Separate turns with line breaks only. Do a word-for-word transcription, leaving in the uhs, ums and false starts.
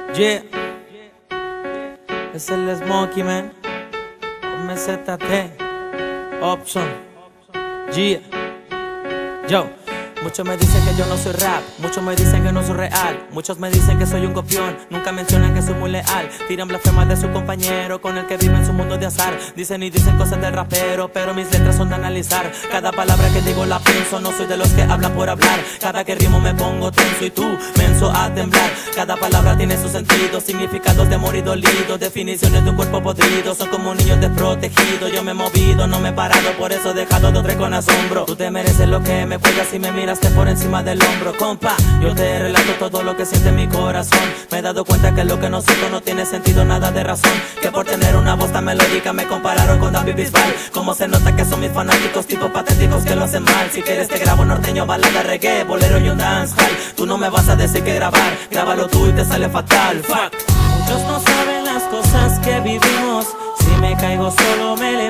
Yeah, es el Smokey, man. M Z T, Option. Yeah, yo. Muchos me dicen que yo no soy rap, muchos me dicen que no soy real, muchos me dicen que soy un copión, nunca mencionan que soy muy leal. Tiran blasfemas de su compañero con el que vive en su mundo de azar. Dicen y dicen cosas del rapero, pero mis letras son de analizar. Cada palabra que digo la pienso, no soy de los que hablan por hablar. Cada que rimo me pongo tenso y tú, menso a temblar. Cada palabra tiene su sentido, significados de amor y dolido, definiciones de un cuerpo podrido. Son como un niño desprotegido, yo me he movido, no me he parado, por eso he dejado de otro con asombro. Tú te mereces lo que me cuelgas y me miras por encima del hombro, compa. Yo te relato todo lo que siente mi corazón. Me he dado cuenta que lo que no siento no tiene sentido, nada de razón. Que por tener una voz tan melódica me compararon con David Bisbal. Como se nota que son mis fanáticos, tipos patéticos que lo hacen mal. Si quieres te grabo norteño, balada, reggae, bolero y un dancehall. Tú no me vas a decir que grabar, grábalo tú y te sale fatal. Fuck. Muchos no saben las cosas que vivimos. Si me caigo solo me levanto.